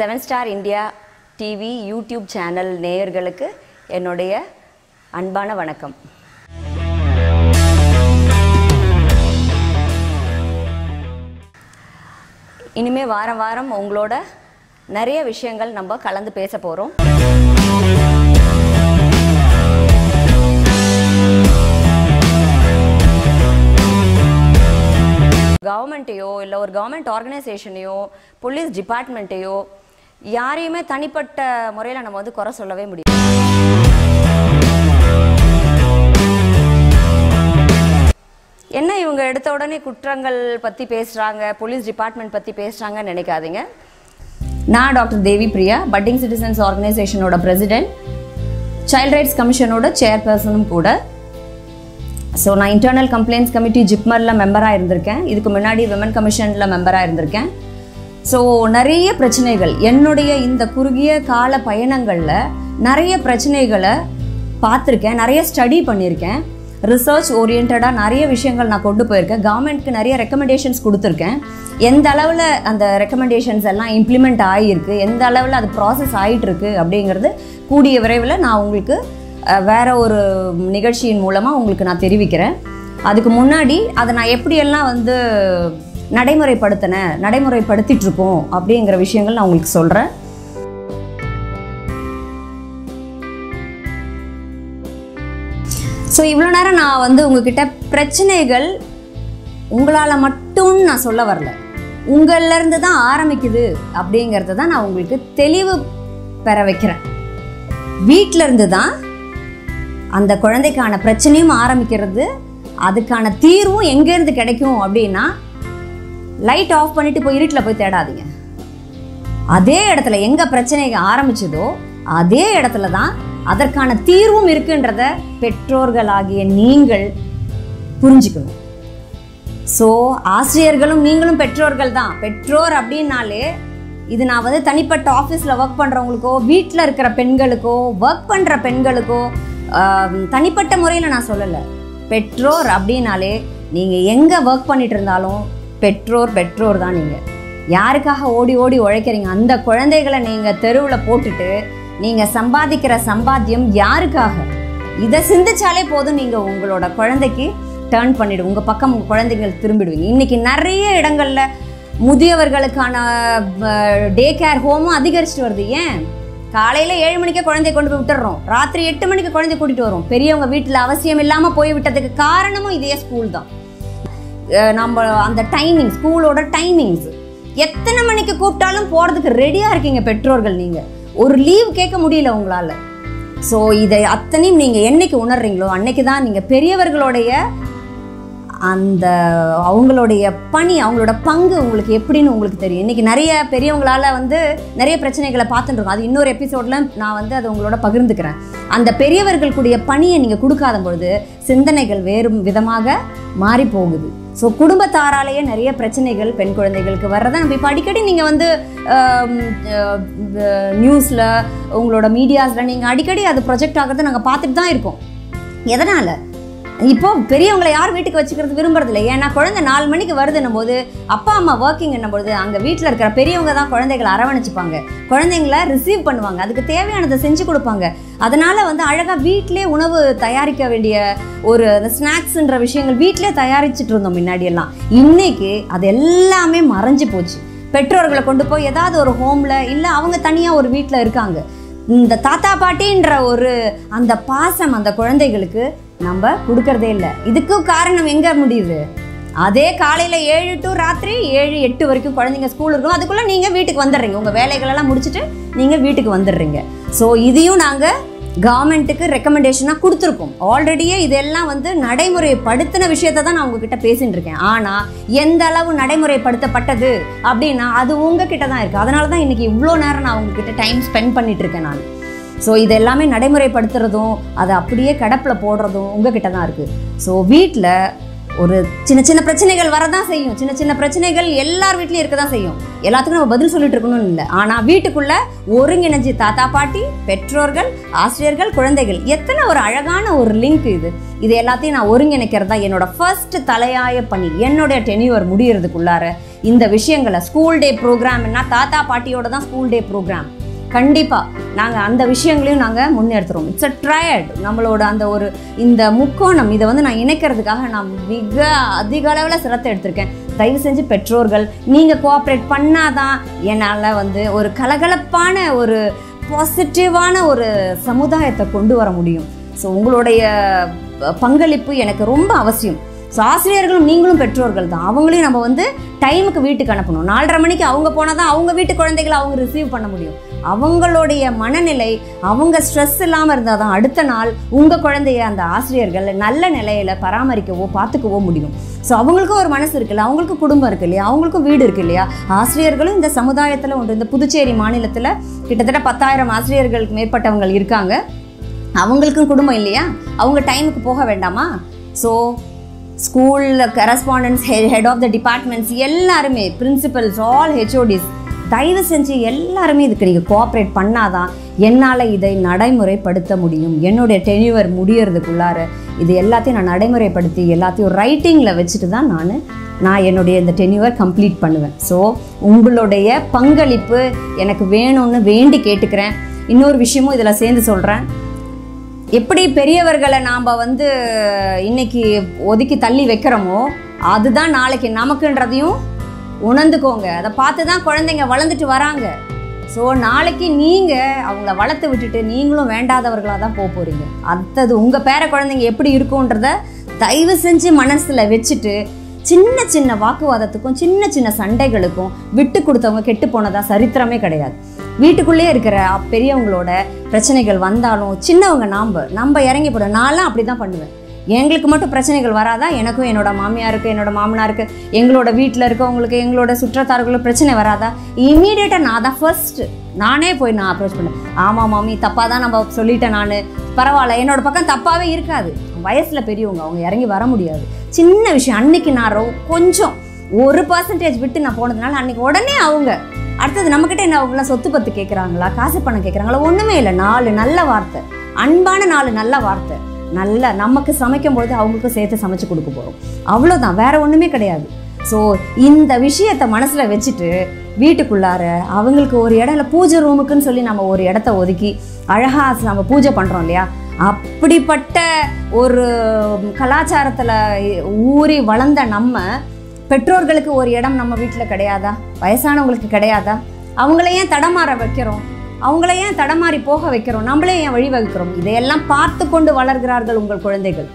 7 Star India TV YouTube channel நேயர்களுக்கு என்னுடைய அன்பான வணக்கம். இனிமே வாரம் வாரம் உங்களோட நிறைய விஷயங்கள் நம்ம கலந்து பேச போறோம். கவர்மெண்ட்டையோ இல்ல ஒரு கவர்மெண்ட் ஆர்கனைசேஷனையோ போலீஸ் டிபார்ட்மெண்ட்டையோ யாரையுமே தனிப்பட்ட முறையில் நம்ம வந்து குறை சொல்லவே முடியாது. என்ன இவங்க எடுத்த உடனே குற்றங்கள் பற்றி பேசுகிறாங்க, போலீஸ் டிபார்ட்மெண்ட் பற்றி பேசுகிறாங்கன்னு நினைக்காதீங்க. நான் doctor Devi Priya, budding citizens ஆர்கனைசேஷனோட பிரசிடென்ட், சைல்ட் ரைட்ஸ் கமிஷனோட சேர்பர்சனும் கூட. ஸோ நான் இன்டர்னல் கம்ப்ளைண்ட்ஸ் கமிட்டி ஜிப்மரில் மெம்பராக இருந்திருக்கேன். இதுக்கு முன்னாடி விமன் கமிஷனில் மெம்பராக இருந்திருக்கேன். ஸோ நிறைய பிரச்சனைகள் என்னுடைய இந்த குறுகிய கால பயணங்களில் நிறைய பிரச்சனைகளை பார்த்துருக்கேன், நிறைய ஸ்டடி பண்ணியிருக்கேன், ரிசர்ச் ஓரியன்டாக நிறைய விஷயங்கள் நான் கொண்டு போயிருக்கேன். கவர்மெண்ட்க்கு நிறைய ரெக்கமெண்டேஷன்ஸ் கொடுத்துருக்கேன். எந்த அளவில் அந்த ரெக்கமெண்டேஷன்ஸ் எல்லாம் இம்ப்ளிமெண்ட் ஆகியிருக்கு, எந்த அளவில் அது ப்ராசஸ் ஆகிட்டுருக்கு அப்படிங்கிறது கூடிய விரைவில் நான் உங்களுக்கு வேற ஒரு நிகழ்ச்சியின் மூலமாக உங்களுக்கு நான் தெரிவிக்கிறேன். அதுக்கு முன்னாடி அதை நான் எப்படியெல்லாம் வந்து நடைமுறைப்படுத்திட்டு இருக்கோம் அப்படிங்கிற விஷயங்கள் நான் உங்களுக்கு சொல்கிறேன். ஸோ இவ்வளோ நேரம் நான் வந்து உங்ககிட்ட பிரச்சனைகள் உங்களால் மட்டும் நான் சொல்ல வரல, உங்கள்லேருந்து தான் ஆரம்பிக்குது அப்படிங்கிறத தான் நான் உங்களுக்கு தெளிவு பெற வைக்கிறேன். வீட்டிலேருந்து தான் அந்த குழந்தைக்கான பிரச்சனையும் ஆரம்பிக்கிறது, அதுக்கான தீர்வும் எங்கேருந்து கிடைக்கும் அப்படின்னா லைட் ஆஃப் பண்ணிட்டு போய் இருட்டில் போய் தேடாதீங்க. அதே இடத்துல எங்கே பிரச்சனை ஆரம்பிச்சதோ அதே இடத்துல தான் அதற்கான தீர்வும் இருக்குன்றத பெற்றோர்களாகிய நீங்கள் புரிஞ்சுக்கணும். ஸோ ஆசிரியர்களும் நீங்களும் பெற்றோர்கள் தான். பெற்றோர் அப்படின்னாலே இது நான் வந்து தனிப்பட்ட ஆஃபீஸில் ஒர்க் பண்ணுறவங்களுக்கோ வீட்டில் இருக்கிற பெண்களுக்கோ ஒர்க் பண்ணுற பெண்களுக்கோ தனிப்பட்ட முறையில் நான் சொல்லலை. பெற்றோர் அப்படின்னாலே நீங்கள் எங்கே ஒர்க் பண்ணிட்டு இருந்தாலும் பெற்றோர் தான். நீங்கள் யாருக்காக ஓடி ஓடி உழைக்கிறீங்க? அந்த குழந்தைகளை நீங்கள் தெருவில் போட்டுட்டு நீங்கள் சம்பாதிக்கிற சம்பாத்தியம் யாருக்காக? இதை சிந்திச்சாலே போதும், நீங்கள் உங்களோட குழந்தைக்கு டர்ன் பண்ணிவிடுங்க, உங்கள் பக்கம் உங்கள் குழந்தைகள் திரும்பிடுவீங்க. இன்றைக்கி நிறைய இடங்களில் முதியவர்களுக்கான டே கேர் ஹோமும் அதிகரிச்சுட்டு வருது. ஏன்? காலையில் 7 மணிக்கே குழந்தைய கொண்டு போய் விட்டுறோம், ராத்திரி 8 மணிக்கு குழந்தைய கூட்டிகிட்டு வரோம். பெரியவங்க வீட்டில் அவசியம் இல்லாமல் போய் விட்டதுக்கு காரணமும் இதே ஸ்கூல் தான். நம்ம அந்த டைமிங், ஸ்கூலோட டைமிங்ஸ், எத்தனை மணிக்கு கூப்பிட்டாலும் போகிறதுக்கு ரெடியாக இருக்கீங்க பெற்றோர்கள். நீங்கள் ஒரு லீவ் கேட்க முடியல உங்களால். ஸோ இதை அத்தனையும் நீங்கள் என்னைக்கு உணர்றீங்களோ அன்னைக்கு தான் நீங்கள் பெரியவர்களுடைய அந்த அவங்களுடைய பணி, அவங்களோட பங்கு உங்களுக்கு எப்படின்னு உங்களுக்கு தெரியும். இன்றைக்கி நிறைய பெரியவங்களால் வந்து நிறைய பிரச்சனைகளை பார்த்துட்டு இருக்கோம். அது இன்னொரு எபிசோடில் நான் வந்து அதை உங்களோட பகிர்ந்துக்கிறேன். அந்த பெரியவர்களுடைய பணியை நீங்கள் கொடுக்காத பொழுது சிந்தனைகள் வேறு விதமாக மாறி போகுது. ஸோ குடும்பத்தாராலேயே நிறைய பிரச்சனைகள் பெண் குழந்தைகளுக்கு வர்றதை நம்ம இப்போ அடிக்கடி நீங்கள் வந்து நியூஸில் உங்களோட மீடியாஸில் நீங்கள் அடிக்கடி அது ப்ரொஜெக்ட் ஆகிறத நாங்கள் பார்த்துட்டு தான் இருக்கோம். எதனால்? இப்போ பெரியவங்களை யார் வீட்டுக்கு வச்சுக்கிறது விரும்புறதில்லை. ஏன்னா குழந்தை 4 மணிக்கு வருதுன்னும் போது அப்பா அம்மா ஒர்க்கிங் என்னும்போது அங்கே வீட்டில் இருக்கிற பெரியவங்க தான் குழந்தைகளை அரவணைச்சிப்பாங்க, குழந்தைங்கள ரிசீவ் பண்ணுவாங்க, அதுக்கு தேவையானதை செஞ்சு கொடுப்பாங்க. அதனால் வந்து அழகாக வீட்டிலே உணவு தயாரிக்க வேண்டிய ஒரு ஸ்நாக்ஸுன்ற விஷயங்கள் வீட்டிலே தயாரிச்சுட்டு இருந்தோம் முன்னாடியெல்லாம். இன்னைக்கு அது எல்லாமே மறைஞ்சு போச்சு. பெற்றோர்களை கொண்டு போய் ஏதாவது ஒரு ஹோமில் இல்லை அவங்க தனியாக ஒரு வீட்டில் இருக்காங்க. இந்த தாத்தா பாட்டின்ற ஒரு அந்த பாசம் அந்த குழந்தைகளுக்கு நம்ம கொடுக்கறதே இல்லை. இதுக்கு காரணம் எங்கே முடியுது? அதே காலையில் 7 to ராத்திரி 7-8 வரைக்கும் குழந்தைங்க ஸ்கூல் இருக்கும். அதுக்குள்ளே நீங்கள் வீட்டுக்கு வந்துடுறீங்க, உங்கள் வேலைகளெல்லாம் முடிச்சுட்டு நீங்கள் வீட்டுக்கு வந்துடுறீங்க. ஸோ இதையும் நாங்கள் கவர்மெண்ட்டுக்கு ரெக்கமெண்டேஷனாக கொடுத்துருக்கோம். ஆல்ரெடியே இதெல்லாம் வந்து நடைமுறைப்படுத்தின விஷயத்தை தான் நான் உங்ககிட்ட பேசிட்டு இருக்கேன். ஆனால் எந்த அளவு நடைமுறைப்படுத்தப்பட்டது அப்படின்னா அது உங்ககிட்ட தான் இருக்குது. அதனால தான் இன்றைக்கி இவ்வளோ நேரம் நான் உங்ககிட்ட டைம் ஸ்பெண்ட் பண்ணிட்டு இருக்கேன் நான். ஸோ இது எல்லாமே நடைமுறைப்படுத்துறதும் அதை அப்படியே கிடப்பில் போடுறதும் உங்ககிட்ட தான் இருக்குது. ஸோ வீட்டில் ஒரு சின்ன பிரச்சனைகள் வரதான் செய்யும். சின்ன பிரச்சனைகள் எல்லார் வீட்லையும் இருக்க தான் செய்யும். எல்லாத்துக்கும் நம்ம பதில் சொல்லிட்டு இருக்கணும்னு இல்லை. ஆனால் வீட்டுக்குள்ளே ஒருங்கிணைஞ்சு தாத்தா பாட்டி, பெற்றோர்கள், ஆசிரியர்கள், குழந்தைகள், எத்தனை ஒரு அழகான ஒரு லிங்க் இது. இது எல்லாத்தையும் நான் ஒருங்கிணைக்கிறது தான் என்னோட ஃபர்ஸ்ட் தலையாய பணி. என்னுடைய டென்யூர் முடியறதுக்குள்ளார இந்த விஷயங்களை ஸ்கூல் டே ப்ரோக்ராம்னா தாத்தா பாட்டியோட தான் ஸ்கூல் டே ப்ரோக்ராம். கண்டிப்பாக நாங்கள் அந்த விஷயங்களையும் நாங்கள் முன்னெடுத்துகிறோம். It's a triad. நம்மளோட அந்த ஒரு இந்த முக்கோணம் இதை வந்து நான் இணைக்கிறதுக்காக நான் மிக அதிக அளவில் சிரத்தை எடுத்திருக்கேன். தயவு செஞ்சு பெற்றோர்கள் நீங்கள் கோஆப்ரேட் பண்ணாதான் என்னால் வந்து ஒரு கலகலப்பான ஒரு பாசிட்டிவான ஒரு சமுதாயத்தை கொண்டு வர முடியும். ஸோ உங்களுடைய பங்களிப்பு எனக்கு ரொம்ப அவசியம். ஸோ ஆசிரியர்களும் நீங்களும் பெற்றோர்கள் தான். அவங்களையும் நம்ம வந்து டைமுக்கு வீட்டுக்கு அனுப்பணும். 4:30 மணிக்கு அவங்க போனால் தான் அவங்க வீட்டு குழந்தைகளை அவங்க ரிசீவ் பண்ண முடியும். அவங்களுடைய மனநிலை, அவங்க ஸ்ட்ரெஸ் இல்லாமல் இருந்தால் தான் அடுத்த நாள் உங்கள் குழந்தைய அந்த ஆசிரியர்கள் நல்ல நிலையில் பராமரிக்கவோ பார்த்துக்கவோ முடியும். ஸோ அவங்களுக்கும் ஒரு மனசு இருக்குல்ல, அவங்களுக்கும் குடும்பம் இருக்கு இல்லையா, அவங்களுக்கும் வீடு இருக்கு இல்லையா. ஆசிரியர்களும் இந்த சமுதாயத்தில் உண்டு. இந்த புதுச்சேரி மாநிலத்தில் கிட்டத்தட்ட 10,000 ஆசிரியர்களுக்கு மேற்பட்டவங்க இருக்காங்க. அவங்களுக்கும் குடும்பம் இல்லையா, அவங்க டைமுக்கு போக வேண்டாமா? So school correspondents, head of the departments எல்லாருமே, பிரின்சிபல்ஸ், ஆல் ஹெச்ஓடிஸ், தயவு செஞ்சு எல்லாருமே இதுக்கு நீங்கள் கோஆப்ரேட் பண்ணாதான் என்னால் இதை நடைமுறைப்படுத்த முடியும். என்னுடைய டென்யூவர் முடியறதுக்குள்ளார இது எல்லாத்தையும் நான் நடைமுறைப்படுத்தி எல்லாத்தையும் ரைட்டிங்கில் வச்சுட்டு தான் நான் என்னுடைய இந்த டென்யூவர் கம்ப்ளீட் பண்ணுவேன். ஸோ உங்களுடைய பங்களிப்பு எனக்கு வேணும்னு வேண்டி கேட்டுக்கிறேன். இன்னொரு விஷயமும் இதில் சேர்ந்து சொல்கிறேன். எப்படி பெரியவர்களை நாம் வந்து இன்னைக்கு ஒதுக்கி தள்ளி வைக்கிறோமோ அதுதான் நாளைக்கு நமக்குன்றதையும் உணர்ந்துக்கோங்க. அதை பார்த்து தான் குழந்தைங்க வளர்ந்துட்டு வராங்க. ஸோ நாளைக்கு நீங்கள் அவங்கள வளர்த்து விட்டுட்டு நீங்களும் வேண்டாதவர்களாக தான் போக போகிறீங்க. அடுத்தது உங்கள் பேர குழந்தைங்க எப்படி இருக்குன்றத தயவு செஞ்சு மனசில் வச்சுட்டு சின்ன சின்ன வாக்குவாதத்துக்கும் சின்ன சின்ன சண்டைகளுக்கும் விட்டு கொடுத்தவங்க கெட்டு போனதா சரித்திரமே கிடையாது. வீட்டுக்குள்ளேயே இருக்கிற பெரியவங்களோட பிரச்சனைகள் வந்தாலும் சின்னவங்க நம்ம இறங்கி போட. நான்லாம் அப்படி தான் பண்ணுவேன். எங்களுக்கு மட்டும் பிரச்சனைகள் வராதா? எனக்கும் என்னோட மாமியாருக்கு, என்னோட மாமனாருக்கு, எங்களோட வீட்டில் இருக்கவங்களுக்கு, எங்களோட சுற்றத்தார்களுக்கு பிரச்சனை வராதா? இமீடியட்டாக நான் தான் ஃபர்ஸ்ட் நானே போய் நான் அப்ரோச் பண்ணேன். ஆமாம் மாமி, தப்பாக தான் நம்ம சொல்லிட்டேன், நான் பரவாயில்ல, என்னோட பக்கம் தப்பாகவே இருக்காது. வயசில் பெரியவங்க, அவங்க இறங்கி வர முடியாது. சின்ன விஷயம். அன்னைக்கு நான் கொஞ்சம் 1% விட்டு நான் போனதுனால அன்னைக்கு உடனே அவங்க அடுத்தது நம்மக்கிட்ட என்ன, அவங்களாம் சொத்து பத்து கேட்குறாங்களா, காசு பணம் கேட்குறாங்களா? ஒன்றுமே இல்லை. 4 நல்ல வார்த்தை, அன்பான 4 நல்ல வார்த்தை, நல்ல நமக்கு சமைக்கும் பொழுது அவங்களுக்கும் சேர்த்து சமைச்சு கொடுக்க போகிறோம். அவ்வளோதான், வேற ஒன்றுமே கிடையாது. ஸோ இந்த விஷயத்தை மனசில் வச்சுட்டு வீட்டுக்குள்ளார அவங்களுக்கு ஒரு இடம் இல்லை, பூஜை ரூமுக்குன்னு சொல்லி நம்ம ஒரு இடத்த ஒதுக்கி அழகாக நம்ம பூஜை பண்ணுறோம் இல்லையா. அப்படிப்பட்ட ஒரு கலாச்சாரத்தில் ஊறி வளர்ந்த நம்ம பெற்றோர்களுக்கு ஒரு இடம் நம்ம வீட்டில் கிடையாதா? வயசானவங்களுக்கு கிடையாதா? அவங்கள ஏன் தடமாற வைக்கிறோம்? அவங்கள ஏன் தடமாறி போக வைக்கிறோம்? நம்மளே ஏன் வழிவகுக்கிறோம்? இதையெல்லாம் பார்த்து கொண்டு வளர்கிறார்கள் உங்கள் குழந்தைகள்.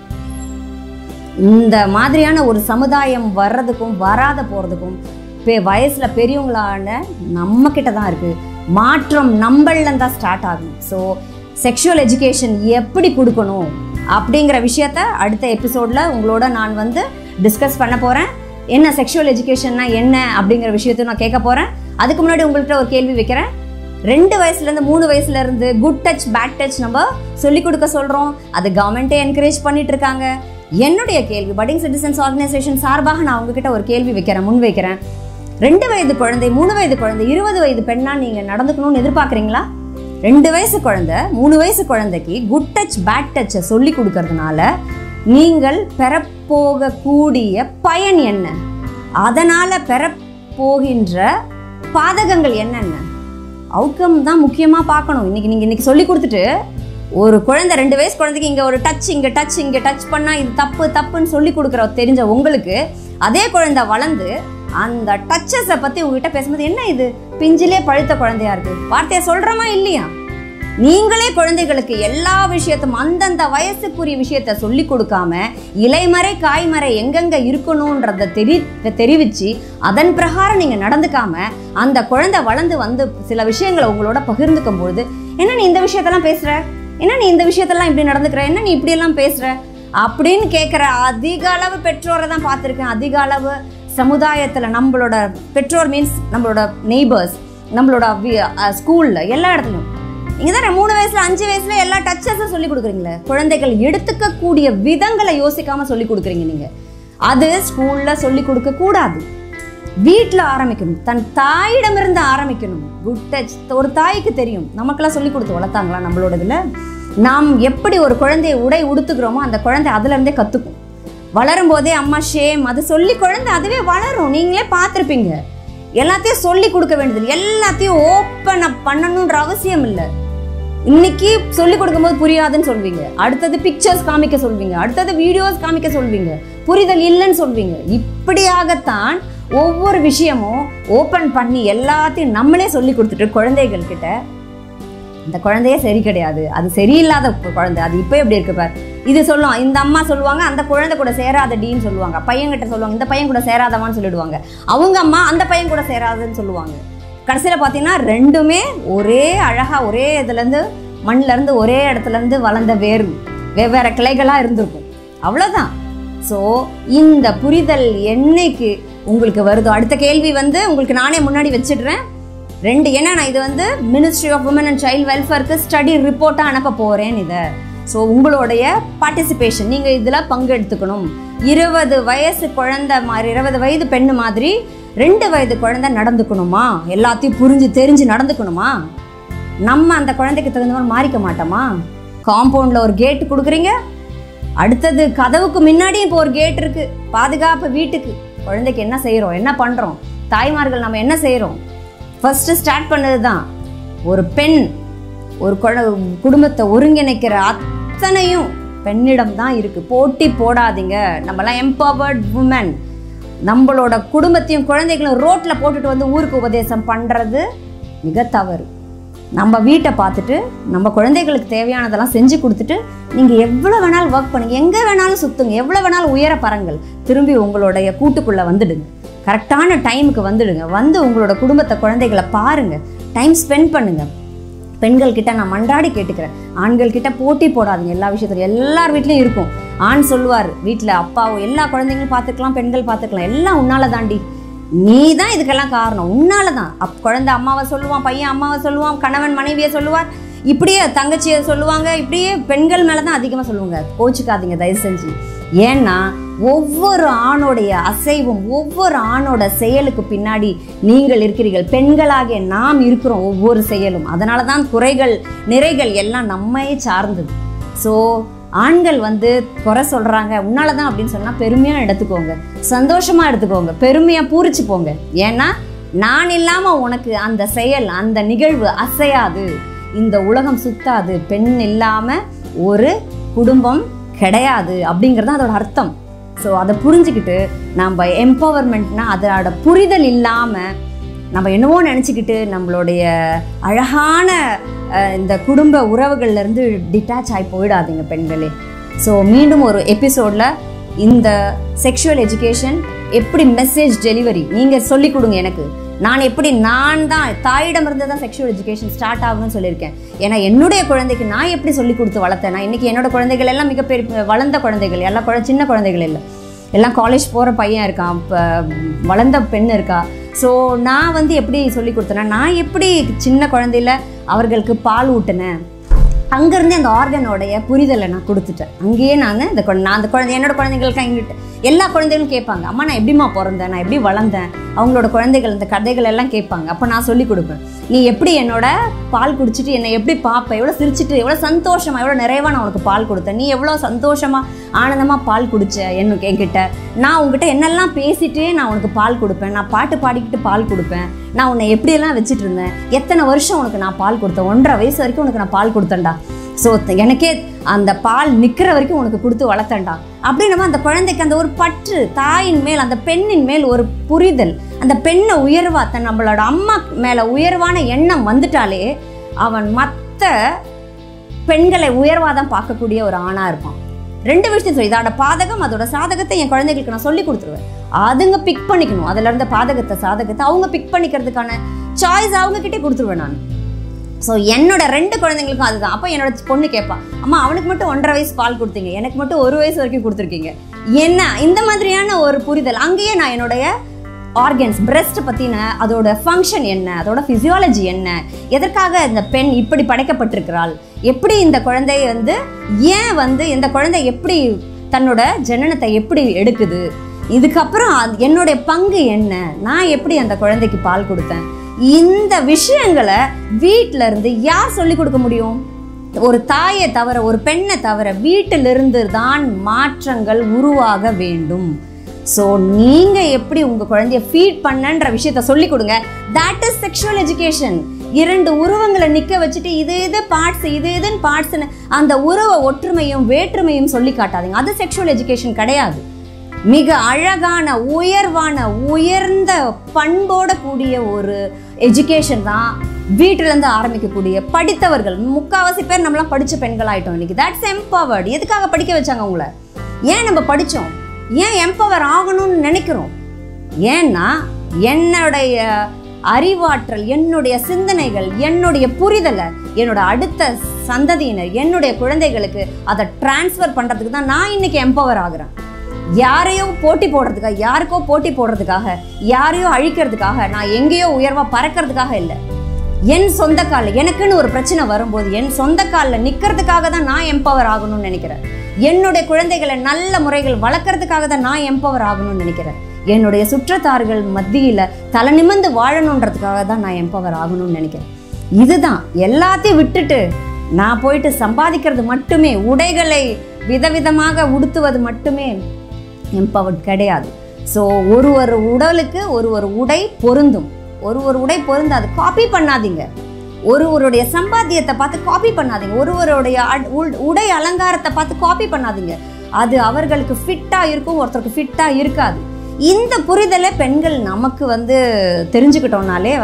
இந்த மாதிரியான ஒரு சமுதாயம் வர்றதுக்கும் வராத போகிறதுக்கும் வயசில் பெரியவங்களான நம்ம கிட்ட தான் இருக்குது. மாற்றம் நம்மள தான் ஸ்டார்ட் ஆகணும். ஸோ செக்ஷுவல் எஜுகேஷன் எப்படி கொடுக்கணும் அப்படிங்கிற விஷயத்த அடுத்த எபிசோடில் உங்களோட நான் வந்து டிஸ்கஸ் பண்ண போகிறேன். என்ன செக்ஷுவல் எஜுகேஷன்னா என்ன அப்படிங்கிற விஷயத்தையும் நான் கேட்க போகிறேன். அதுக்கு முன்னாடி உங்கள்கிட்ட ஒரு கேள்வி வைக்கிறேன். 2 வயசுலேருந்து 3 வயசுலேருந்து குட் டச் பேட் டச் நம்ம சொல்லிக் கொடுக்க சொல்கிறோம். அது கவர்மெண்ட்டே என்கரேஜ் பண்ணிட்டு இருக்காங்க. என்னுடைய கேள்வி, பட்டிங் சிட்டிசன்ஸ் ஆர்கனைசேஷன் சார்பாக நான் உங்ககிட்ட ஒரு கேள்வி முன் வைக்கிறேன். 2 வயது குழந்தை, 3 வயது குழந்தை, 20 வயது பெண்ணா நீங்கள் நடந்துக்கணும்னு எதிர்பார்க்குறீங்களா? 2 வயசு குழந்தை, 3 வயசு குழந்தைக்கு குட் டச் பேட் டச்சை சொல்லி கொடுக்கறதுனால நீங்கள் பெறப்போகக்கூடிய பயன் என்ன? அதனால் பெறப்போகின்ற பாதகங்கள் என்னென்ன? அவுட்கம் தான் முக்கியமாக பார்க்கணும். இன்னைக்கு சொல்லி கொடுத்துட்டு ஒரு குழந்தை 2 வயசு குழந்தைக்கு இங்கே ஒரு டச், இங்கே டச் பண்ணால் இது தப்புன்னு சொல்லி கொடுக்குற தெரிஞ்ச உங்களுக்கு அதே குழந்தை வளர்ந்து அந்த டச்சஸை பற்றி உங்ககிட்ட பேசும்போது என்ன இது பிஞ்சிலே பழுத்த குழந்தையா இருக்கு வார்த்தையை சொல்கிறோமா இல்லையா? நீங்களே குழந்தைகளுக்கு எல்லா விஷயத்தும் அந்தந்த வயசுக்குரிய விஷயத்த சொல்லி கொடுக்காம இலைமறை காய்மறை எங்கெங்க இருக்கணும்ன்றத தெரிவிச்சு அதன் பிரகாரம் நீங்கள் நடந்துக்காம அந்த குழந்தை வளர்ந்து வந்து சில விஷயங்களை உங்களோட பகிர்ந்துக்கும் பொழுது என்ன நீ இந்த விஷயத்தெல்லாம் பேசுகிற, என்ன நீ இந்த விஷயத்தெல்லாம் இப்படி நடந்துக்கிற, என்ன நீ இப்படியெல்லாம் பேசுகிற அப்படின்னு கேட்குற அதிக அளவு பெற்றோரை தான் பார்த்துருக்கேன். அதிக அளவு சமுதாயத்தில் நம்மளோட பெற்றோர் மீன்ஸ் நம்மளோட நெய்பர்ஸ், நம்மளோட ஸ்கூலில் எல்லா இடத்துலையும் இங்கே தான் 3 வயசுல 5 வயசுல எல்லா டச்சஸும் சொல்லி கொடுக்குறீங்களே. குழந்தைகள் எடுத்துக்கக்கூடிய விதங்களை யோசிக்காமல் சொல்லி கொடுக்குறீங்க நீங்கள். அது ஸ்கூலில் சொல்லி கொடுக்க கூடாது, வீட்டில் ஆரம்பிக்கணும், தன் தாயிடமிருந்து ஆரம்பிக்கணும். குட் டச் ஒரு தாய்க்கு தெரியும். நமக்கெல்லாம் சொல்லி கொடுத்து வளர்த்தாங்களா நம்மளோட இதில்? நாம் எப்படி ஒரு குழந்தைய உடை உடுத்துக்கிறோமோ அந்த குழந்தை அதுலேருந்தே கற்றுக்கும். வளரும் போதே அம்மா ஷேம் அது சொல்லி குழந்தை அதுவே வளரும். நீங்களே பார்த்துருப்பீங்க. எல்லாத்தையும் சொல்லி கொடுக்க வேண்டியது, எல்லாத்தையும் ஓப்பன் அப் பண்ணணுன்ற அவசியம் இல்லை. இன்னைக்கு சொல்லி கொடுக்கும்போது புரியாதுன்னு சொல்வீங்க, அடுத்தது பிக்சர்ஸ் காமிக்க சொல்வீங்க, அடுத்தது வீடியோஸ் காமிக்க சொல்வீங்க, புரிதல் இல்லைன்னு சொல்வீங்க. இப்படியாகத்தான் ஒவ்வொரு விஷயமும் ஓப்பன் பண்ணி எல்லாத்தையும் நம்மளே சொல்லி கொடுத்துட்டு குழந்தைகள் கிட்ட இந்த குழந்தையே சரி கிடையாது, அது சரியில்லாத குழந்தை, அது இப்போ எப்படி இருக்கு பார், இது சொல்லுவோம். இந்த அம்மா சொல்லுவாங்க அந்த குழந்தை கூட சேராதடின்னு சொல்லுவாங்க. பையன்கிட்ட சொல்லுவாங்க இந்த பையன் கூட சேராதவான்னு சொல்லிடுவாங்க. அவங்க அம்மா அந்த பையன் கூட சேராதுன்னு சொல்லுவாங்க. கடைசியில் பார்த்தீங்கன்னா ரெண்டுமே ஒரே அழகாக ஒரே இதுலேருந்து மண்ணிலேருந்து ஒரே இடத்துலேருந்து வளர்ந்த வெவ்வேறு கிளைகளாக இருந்திருக்கும். அவ்வளோதான். ஸோ இந்த புரிதல் என்னைக்கு உங்களுக்கு வருதோ, அடுத்த கேள்வி உங்களுக்கு நானே முன்னாடி வச்சிடுறேன். 2 ஏன்னா நான் இது ministry of women and child வெல்ஃபேருக்கு ஸ்டடி ரிப்போர்ட்டாக அனுப்ப போகிறேன் இதை. ஸோ உங்களுடைய பார்ட்டிசிபேஷன், நீங்கள் இதில் பங்கெடுத்துக்கணும். 20 வயசு குழந்தை மாதிரி 20 வயது பெண்ணு மாதிரி 2 வயது குழந்தை நடந்துக்கணுமா? எல்லாத்தையும் புரிஞ்சு தெரிஞ்சு நடந்துக்கணுமா? நம்ம அந்த குழந்தைக்கு தகுந்த மாதிரி மாறிக்க மாட்டோமா? காம்பவுண்டில் ஒரு கேட்டு கொடுக்குறீங்க, அடுத்தது கதவுக்கு முன்னாடியும் இப்போ ஒரு கேட் இருக்குது. பாதுகாப்பு வீட்டுக்கு குழந்தைக்கு என்ன செய்கிறோம், என்ன பண்ணுறோம்? தாய்மார்கள் நம்ம என்ன செய்கிறோம்? ஃபஸ்ட்டு ஸ்டார்ட் பண்ணது தான் ஒரு பெண் ஒரு குடும்பத்தை ஒருங்கிணைக்கிற அத்தனையும் பெண்ணிடம் தான் இருக்குது. போட்டி போடாதீங்க. நம்மலாம் எம்பவர்ட் உமன். நம்மளோட குடும்பத்தையும் குழந்தைகளும் ரோட்டில் போட்டுட்டு ஊருக்கு உபதேசம் பண்ணுறது மிக தவறு. நம்ம வீட்டை பார்த்துட்டு நம்ம குழந்தைகளுக்கு தேவையானதெல்லாம் செஞ்சு கொடுத்துட்டு நீங்கள் எவ்வளோ வேணாலும் ஒர்க் பண்ணுங்க, எங்கே வேணாலும் சுற்றுங்க, எவ்வளோ வேணாலும் உயர பரங்கள், திரும்பி உங்களுடைய கூட்டுக்குள்ளே வந்துடுங்க. கரெக்டான டைமுக்கு வந்துடுங்க. உங்களோட குடும்பத்தை குழந்தைகளை பாருங்கள், டைம் ஸ்பெண்ட் பண்ணுங்கள். பெண்கள்கிட்ட நான் மன்றாடி கேட்டுக்கிறேன், ஆண்கள் கிட்ட போட்டி போடாதீங்க. எல்லா விஷயத்துலையும் எல்லார் வீட்லையும் இருக்கும். ஆண் சொல்லுவார் வீட்டில் அப்பாவோ எல்லா குழந்தைங்களும் பார்த்துக்கலாம், பெண்கள் பார்த்துக்கலாம், எல்லாம் உன்னால தாண்டி, நீ தான் இதுக்கெல்லாம் காரணம், உன்னால தான். குழந்தை அம்மாவை சொல்லுவான், பையன் அம்மாவை சொல்லுவான், கணவன் மனைவியை சொல்லுவார், இப்படியே தங்கச்சியை சொல்லுவாங்க, இப்படியே பெண்கள் மேலே தான் அதிகமாக சொல்லுவாங்க. கோச்சிக்காதீங்க தயவு செஞ்சு. ஏன்னா ஒவ்வொரு ஆணோடைய அசைவும் ஒவ்வொரு ஆணோட செயலுக்கு பின்னாடி நீங்கள் இருக்கிறீர்கள். பெண்களாகிய நாம் இருக்கிறோம் ஒவ்வொரு செயலும். அதனால தான் குறைகள் நிறைகள் எல்லாம் நம்மையே சார்ந்தது. ஸோ ஆண்கள் குறை சொல்கிறாங்க உன்னால தான் அப்படின்னு சொன்னால் பெருமையாக எடுத்துக்கோங்க, சந்தோஷமாக எடுத்துக்கோங்க, பெருமையாக பூரிச்சு போங்க. ஏன்னா நான் இல்லாமல் உனக்கு அந்த செயல் அந்த நிகழ்வு அசையாது, இந்த உலகம் சுத்தாது, பெண் இல்லாமல் ஒரு குடும்பம் கிடையாது அப்படிங்கிறது அதோட அர்த்தம். ஸோ அதை புரிஞ்சுக்கிட்டு நம்ம எம்பவர்மெண்ட்னா அதோட புரிதல் இல்லாமல் நம்ம என்னவோ நினச்சிக்கிட்டு நம்மளுடைய அழகான இந்த குடும்ப உறவுகள்லேருந்து டிட்டாச் ஆகி போயிடாதீங்க பெண்களே. ஸோ மீண்டும் ஒரு எபிசோடில் இந்த செக்ஷுவல் எஜுகேஷன் எப்படி மெசேஜ் டெலிவரி நீங்கள் சொல்லிக் கொடுங்க எனக்கு. நான் தான் தாயிடமிருந்து தான் செக்ஷுவல் எஜுகேஷன் ஸ்டார்ட் ஆகும்னு சொல்லியிருக்கேன். ஏன்னா என்னுடைய குழந்தைக்கு நான் எப்படி சொல்லி கொடுத்து வளர்த்தேன். நான் இன்றைக்கி என்னோட குழந்தைகள் எல்லாம் மிகப்பெரிய வளர்ந்த குழந்தைகள், எல்லாம் சின்ன குழந்தைகள் இல்லை, எல்லாம் காலேஜ் போகிற பையன் இருக்கான், வளர்ந்த பெண் இருக்கா. ஸோ நான் எப்படி சொல்லி கொடுத்தேன்னா, நான் எப்படி சின்ன குழந்தையில அவர்களுக்கு பால் ஊட்டினேன், அங்கேருந்தே அந்த ஆர்கனோடைய புரிதலை நான் கொடுத்துட்டேன். அங்கேயே நான் அந்த குழந்தை என்னோட குழந்தைங்களுக்கு எங்கிட்ட எல்லா குழந்தைகளும் கேட்பாங்க, அம்மா நான் எப்படிமா பிறந்தேன், நான் எப்படி வளர்ந்தேன், அவங்களோட குழந்தைகள் இந்த கதைகள் எல்லாம் கேட்பாங்க. அப்போ நான் சொல்லி கொடுப்பேன், நீ எப்படி என்னோட பால் குடிச்சிட்டு என்னை எப்படி பார்ப்பேன், எவ்வளோ சிரிச்சிட்டு எவ்வளோ சந்தோஷமாக எவ்வளோ நிறைவாக நான் உனக்கு பால் கொடுத்தேன், நீ எவ்வளோ சந்தோஷமாக ஆனந்தமாக பால் குடிச்ச என்கிட்ட, நான் உங்ககிட்ட என்னெல்லாம் பேசிகிட்டே நான் உனக்கு பால் கொடுப்பேன், நான் பாட்டு பாடிக்கிட்டு பால் கொடுப்பேன், நான் உன்னை எப்படியெல்லாம் வச்சுட்டு இருந்தேன், எத்தனை வருஷம் உனக்கு நான் பால் கொடுத்தேன், 1.5 வயசு வரைக்கும் உனக்கு நான் பால் கொடுத்தேன்டா, ஸோ எனக்கே அந்த பால் நிற்கிற வரைக்கும் உனக்கு கொடுத்து வளர்த்தேன்டா அப்படின்னு அந்த குழந்தைக்கு அந்த ஒரு பற்று, தாயின் மேல் அந்த பெண்ணின் மேல் ஒரு புரிதல், அந்த பெண்ணை உயர்வா நம்மளோட அம்மா மேலே உயர்வான எண்ணம் வந்துட்டாலே அவன் மற்ற பெண்களை உயர்வாதான் பார்க்கக்கூடிய ஒரு ஆணாக இருப்பான். 2 விஷயம் சொல்லி, இதோட பாதகம் அதோட சாதகத்தை என் குழந்தைகளுக்கு நான் சொல்லி கொடுத்துருவேன். அதுங்க பிக் பண்ணிக்கணும், அதில் இருந்த பாதகத்தை சாதகத்தை அவங்க பிக் பண்ணிக்கிறதுக்கான சாய்ஸ் அவங்கக்கிட்டே கொடுத்துருவேன் நான். ஸோ என்னோட 2 குழந்தைங்களுக்கும் அதுதான். அப்போ என்னோட பொண்ணு கேட்பா, அம்மா அவனுக்கு மட்டும் 1.5 வயசு பால் கொடுத்தீங்க, எனக்கு மட்டும் 1 வயசு வரைக்கும் கொடுத்துருக்கீங்க, என்ன இந்த மாதிரியான ஒரு புரிதல். அங்கேயே நான் என்னுடைய ஆர்கன்ஸ் பிரெஸ்ட் பற்றின அதோட ஃபங்க்ஷன் என்ன, அதோட ஃபிசியாலஜி என்ன, எதற்காக இந்த பெண் இப்படி படைக்கப்பட்டிருக்கிறாள், எப்படி இந்த குழந்தை ஏன் இந்த குழந்தை எப்படி தன்னோட ஜனனத்தை எப்படி எடுக்குது, இதுக்கப்புறம் என்னுடைய பங்கு என்ன, நான் எப்படி அந்த குழந்தைக்கு பால் கொடுத்தேன், இந்த விஷயங்களை வீட்டில இருந்து யார் சொல்லிக் கொடுக்க முடியும்? ஒரு தாயை தவிர, ஒரு பெண்ணை தவிர வீட்டிலிருந்து தான் மாற்றங்கள் உருவாக வேண்டும். ஸோ நீங்கள் எப்படி உங்கள் குழந்தைய ஃபீட் பண்ணன்ற விஷயத்த சொல்லிக் கொடுங்க. That is sexual education. 2 உருவங்களை நிற்க வச்சுட்டு இது பார்ட்ஸ், இதுன்னு பார்ட்ஸ்ன்னு அந்த உருவ ஒற்றுமையும் வேற்றுமையும் சொல்லி காட்டாதீங்க. அது செக்ஷுவல் எஜுகேஷன் கிடையாது. மிக அழகான, உயர்வான, உயர்ந்த பண்போட கூடிய ஒரு எஜுகேஷன் தான் வீட்டிலேருந்து ஆரம்பிக்கக்கூடிய படித்தவர்கள். 3/4 பேர் நம்மளாம் படித்த பெண்கள் ஆகிட்டோம் இன்னைக்கு. That's empowered. எதுக்காக படிக்க வச்சாங்க உங்களை? ஏன் நம்ம படித்தோம்? ஏன் எம்பவர் ஆகணும்னு நினைக்கிறோம்? ஏன்னா என்னுடைய அறிவாற்றல், என்னுடைய சிந்தனைகள், என்னுடைய புரிதலை என்னோட அடுத்த சந்ததியினர், என்னுடைய குழந்தைகளுக்கு அதை டிரான்ஸ்ஃபர் பண்ணுறதுக்கு தான் நான் இன்னைக்கு எம்பவர் ஆகுறேன். யாரையோ போட்டி போடுறதுக்காக, யாருக்கோ போட்டி போடுறதுக்காக, யாரையோ அழிக்கிறதுக்காக, நான் எங்கேயோ உயர்வாக பறக்கிறதுக்காக இல்லை. என் சொந்த காலில் எனக்குன்னு ஒரு பிரச்சனை வரும்போது என் சொந்த காலில் நிற்கிறதுக்காக தான் நான் எம்பவர் ஆகணும்னு நினைக்கிறேன். என்னுடைய குழந்தைகளை நல்ல முறைகள் வளர்க்கறதுக்காக தான் நான் எம்பவர் ஆகணும்னு நினைக்கிறேன். என்னுடைய சுற்றத்தார்கள் மத்தியில் தலை நிமிர்ந்து வாழணுன்றதுக்காக தான் நான் எம்பவர் ஆகணும்னு நினைக்கிறேன். இதுதான். எல்லாத்தையும் விட்டுட்டு நான் போயிட்டு சம்பாதிக்கிறது மட்டுமே, உடைகளை விதவிதமாக உடுத்துவது மட்டுமே எம்பவர்ட் கிடையாது. ஸோ ஒரு உடலுக்கு ஒரு உடை பொருந்தும், ஒரு உடை பொருந்தாது. காப்பி பண்ணாதீங்க. ஒருவருடைய சம்பாத்தியத்தை பார்த்து காப்பி பண்ணாதீங்க. ஒருவருடைய உடை அலங்காரத்தை பார்த்து காப்பி பண்ணாதீங்க. அது அவர்களுக்கு ஃபிட்டாக இருக்கும், ஒருத்தருக்கு ஃபிட்டாக இருக்காது. இந்த புரிதலை பெண்கள் நமக்கு தெரிஞ்சுக்கிட்டோம்னாலே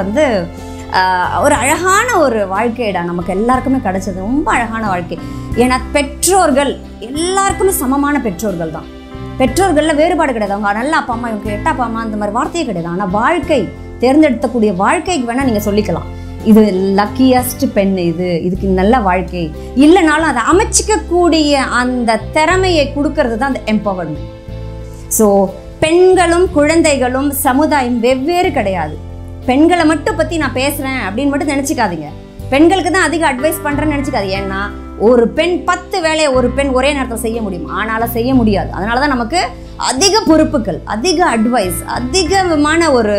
ஒரு அழகான ஒரு வாழ்க்கைடா நமக்கு எல்லாருக்குமே கிடைச்சது. ரொம்ப அழகான வாழ்க்கை. ஏன்னா பெற்றோர்கள் எல்லாருக்குமே சமமான பெற்றோர்கள் தான். பெற்றோர்களில் வேறுபாடு கிடையாது. அவங்க நல்ல அப்பா அம்மா, இவங்க கெட்ட அப்பா அம்மா, அந்த மாதிரி வார்த்தையே கிடையாது. ஆனால் வாழ்க்கை தேர்ந்தெடுக்கக்கூடிய வாழ்க்கைக்கு வேணால் நீங்கள் சொல்லிக்கலாம், இது லக்கியஸ்ட் பெண், இதுக்கு நல்ல வாழ்க்கை இல்லைனாலும் அதை அமைச்சிக்கக்கூடிய அந்த திறமையை கொடுக்கறது தான் அந்த எம்பவர்மெண்ட். ஸோ பெண்களும் குழந்தைகளும் சமுதாயம் வெவ்வேறு கிடையாது. பெண்களை மட்டும் பற்றி நான் பேசுகிறேன் அப்படின்னு மட்டும் நினச்சிக்காதீங்க. பெண்களுக்கு தான் அதிக அட்வைஸ் பண்ணுறேன்னு நினச்சிக்காது. ஏன்னா ஒரு பெண் 10 வேலையை ஒரு பெண் ஒரே நேரத்தில் செய்ய முடியும், ஆனாலும் செய்ய முடியாது. அதனால தான் நமக்கு அதிக பொறுப்புகள், அதிக அட்வைஸ், அதிகமான ஒரு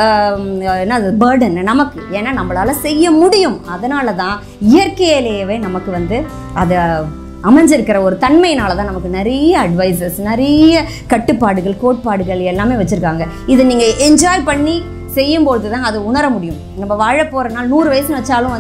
பேர்டன் நமக்கு. ஏன்னா நம்மளால செய்ய முடியும். அதனால தான் இயற்கையிலேயே நமக்கு அதை அமைஞ்சிருக்கிற ஒரு தன்மையினால தான் நமக்கு நிறைய அட்வைசஸ், நிறைய கட்டுப்பாடுகள், கோட்பாடுகள் எல்லாமே வச்சுருக்காங்க. இதை நீங்கள் என்ஜாய் பண்ணி செய்யும்போது தான் அது உணர முடியும். நம்ம வாழ போகிற நாள் 100 வயசுன்னு வச்சாலும்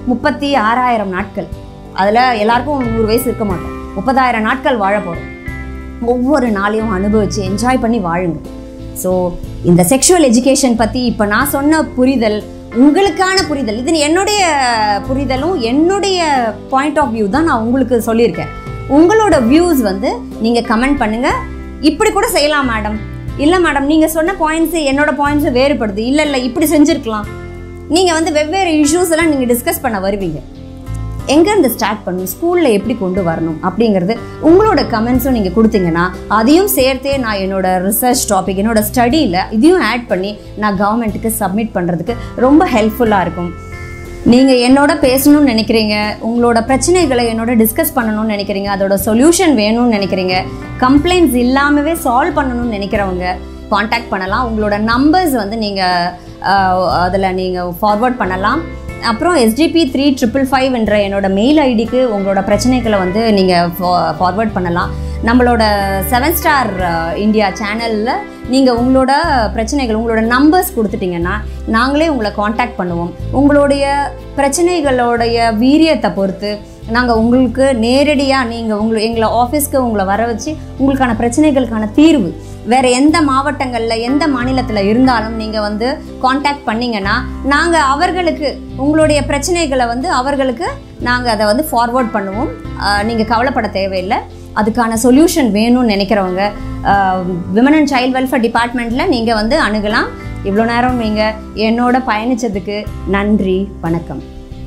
36,000 நாட்கள். அதில் எல்லாருக்கும் 100 வயசு இருக்க மாட்டோம். 30,000 நாட்கள் வாழ போகிறோம். ஒவ்வொரு நாளையும் அனுபவித்து என்ஜாய் பண்ணி வாழுங்க. ஸோ இந்த செக்ஷுவல் எஜுகேஷன் பற்றி இப்போ நான் சொன்ன புரிதல் உங்களுக்கான புரிதல். இது என்னுடைய புரிதலும் என்னுடைய பாயிண்ட் ஆஃப் வியூ தான் நான் உங்களுக்கு சொல்லியிருக்கேன். உங்களோட வியூஸ் நீங்கள் கமெண்ட் பண்ணுங்கள். இப்படி கூட செய்யலாம் மேடம், இல்லை மேடம் நீங்கள் சொன்ன பாயிண்ட்ஸு என்னோட பாயிண்ட்ஸு வேறுபடுது, இல்லை இப்படி செஞ்சுருக்கலாம். நீங்கள் வெவ்வேறு இஷ்யூஸ் எல்லாம் நீங்கள் டிஸ்கஸ் பண்ண வருவீங்க. எங்கேருந்து ஸ்டார்ட் பண்ணணும், ஸ்கூலில் எப்படி கொண்டு வரணும் அப்படிங்கிறது உங்களோட கமெண்ட்ஸும் நீங்கள் கொடுத்தீங்கன்னா அதையும் சேர்த்தே நான் என்னோட ரிசர்ச் டாபிக், என்னோட ஸ்டடியில் இதையும் ஆட் பண்ணி நான் கவர்மெண்ட்டுக்கு சப்மிட் பண்ணுறதுக்கு ரொம்ப ஹெல்ப்ஃபுல்லாக இருக்கும். நீங்கள் என்னோட பேசணும்னு நினைக்கிறீங்க, உங்களோட பிரச்சனைகளை என்னோட டிஸ்கஸ் பண்ணணும்னு நினைக்கிறீங்க, அதோட சொல்யூஷன் வேணும்னு நினைக்கிறீங்க, கம்ப்ளைண்ட்ஸ் இல்லாமவே சால்வ் பண்ணணும்னு நினைக்கிறவங்க காண்டாக்ட் பண்ணலாம். உங்களோட நம்பர்ஸ் நீங்கள் அதில் நீங்கள் ஃபார்வர்ட் பண்ணலாம். அப்புறம் SGP355 என்ற என்னோட மெயில் ஐடிக்கு உங்களோட பிரச்சனைகளை நீங்கள் ஃபார்வர்ட் பண்ணலாம். நம்மளோட 7 ஸ்டார் இந்தியா சேனலில் நீங்கள் உங்களோட பிரச்சனைகள், உங்களோட நம்பர்ஸ் கொடுத்துட்டிங்கன்னா நாங்களே உங்களை காண்டாக்ட் பண்ணுவோம். உங்களுடைய பிரச்சனைகளோடைய வீரியத்தை பொறுத்து நாங்கள் உங்களுக்கு நேரடியாக எங்களை ஆஃபீஸ்க்கு உங்களை வர வச்சு உங்களுக்கான பிரச்சனைகளுக்கான தீர்வு வேறு எந்த மாவட்டங்களில் எந்த மாநிலத்தில் இருந்தாலும் நீங்கள் காண்டாக்ட் பண்ணிங்கன்னா நாங்கள் அவர்களுக்கு உங்களுடைய பிரச்சனைகளை அவர்களுக்கு நாங்கள் அதை ஃபார்வர்ட் பண்ணுவோம். நீங்கள் கவலைப்பட தேவையில்லை. அதுக்கான சொல்யூஷன் வேணும்னு நினைக்கிறவங்க விமன் அண்ட் சைல்டு வெல்ஃபேர் டிபார்ட்மெண்ட்டில் நீங்கள் அணுகலாம். இவ்வளோ நேரம் நீங்கள் என்னோட பயணித்ததுக்கு நன்றி, வணக்கம்.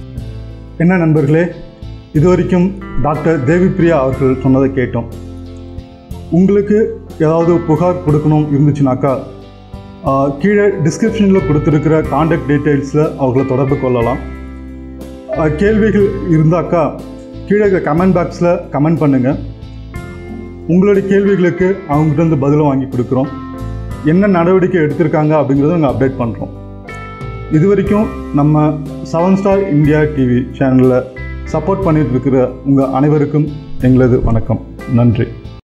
என்ன நண்பர்களே, இதுவரைக்கும் டாக்டர் தேவிப்பிரியா அவர்கள் சொன்னதை கேட்டோம். உங்களுக்கு ஏதாவது புகார் கொடுக்கணும் இருந்துச்சுனாக்கா கீழே டிஸ்கிரிப்ஷனில் கொடுத்துருக்கிற காண்டாக்ட் டீட்டெயில்ஸில் அவங்கள தொடர்பு கொள்ளலாம். கேள்விகள் இருந்தாக்கா கீழே கமெண்ட் பாக்ஸில் கமெண்ட் பண்ணுங்கள். உங்களுடைய கேள்விகளுக்கு அவங்ககிட்ட பதிலும் வாங்கி கொடுக்குறோம். என்ன நடவடிக்கை எடுத்திருக்காங்க அப்படிங்கிறத நாங்கள் அப்டேட் பண்ணுறோம். இது வரைக்கும் நம்ம 7 ஸ்டார் இந்தியா டிவி சேனலில் சப்போர்ட் பண்ணிட்டு இருக்கிற உங்கள் அனைவருக்கும் எங்களது வணக்கம். நன்றி.